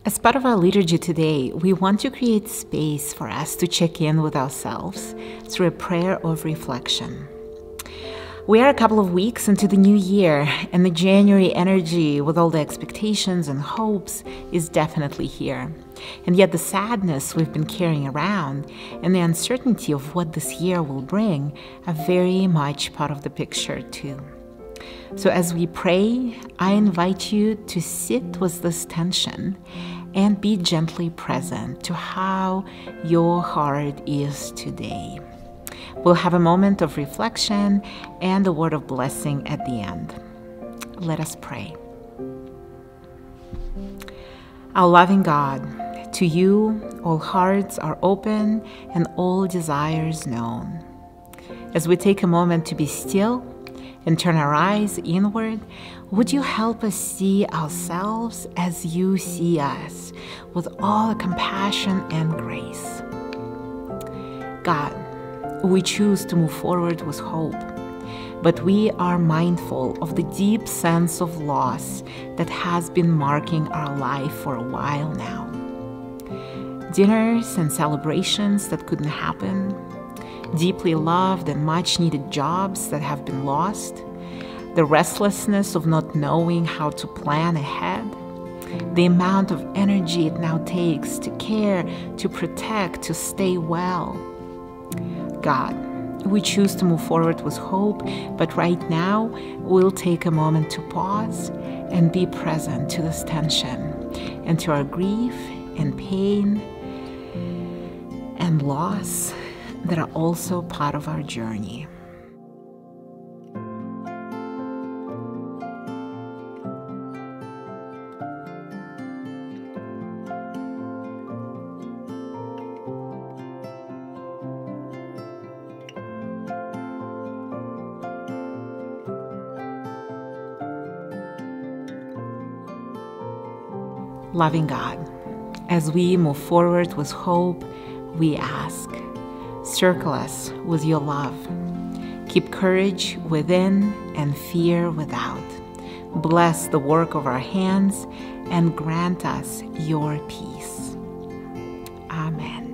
As part of our liturgy today, we want to create space for us to check in with ourselves through a prayer of reflection. We are a couple of weeks into the new year, and the January energy with all the expectations and hopes is definitely here. And yet the sadness we've been carrying around and the uncertainty of what this year will bring are very much part of the picture too. So as we pray, I invite you to sit with this tension and be gently present to how your heart is today. We'll have a moment of reflection and a word of blessing at the end. Let us pray. Our loving God, to you all hearts are open and all desires known. As we take a moment to be still and turn our eyes inward, would you help us see ourselves as you see us, with all compassion and grace? God, we choose to move forward with hope, but we are mindful of the deep sense of loss that has been marking our life for a while now. Dinners and celebrations that couldn't happen, deeply loved and much needed jobs that have been lost, the restlessness of not knowing how to plan ahead, the amount of energy it now takes to care, to protect, to stay well. God, we choose to move forward with hope, but right now we'll take a moment to pause and be present to this tension and to our grief and pain and loss that are also part of our journey. Loving God, as we move forward with hope, we ask, circle us with your love. Keep courage within and fear without. Bless the work of our hands and grant us your peace. Amen.